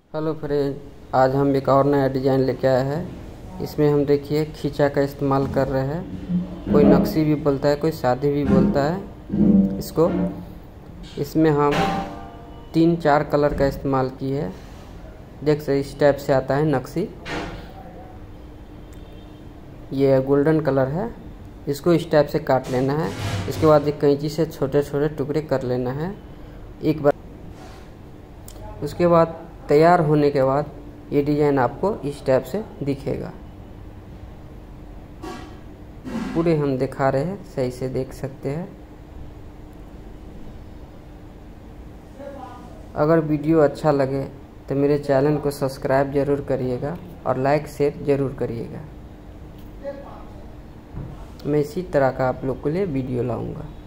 Hello friend, आज हम एक और नया डिज़ाइन लेके आए हैं। इसमें हम देखिए खींचा का इस्तेमाल कर रहे हैं। कोई नक्शी भी बोलता है, कोई शादी भी बोलता है इसको। इसमें हम 3-4 कलर का इस्तेमाल किए हैं। देख से इस टाइप से आता है नक्शी। ये गोल्डन कलर है। इसको इस टाइप से काट लेना है। इसके बाद एक कैंची से छोटे छोटे टुकड़े कर लेना है एक बार। उसके बाद तैयार होने के बाद ये डिज़ाइन आपको इस टाइप से दिखेगा। पूरे हम दिखा रहे हैं, सही से देख सकते हैं। अगर वीडियो अच्छा लगे तो मेरे चैनल को सब्सक्राइब ज़रूर करिएगा और लाइक शेयर ज़रूर करिएगा। मैं इसी तरह का आप लोग के लिए वीडियो लाऊंगा।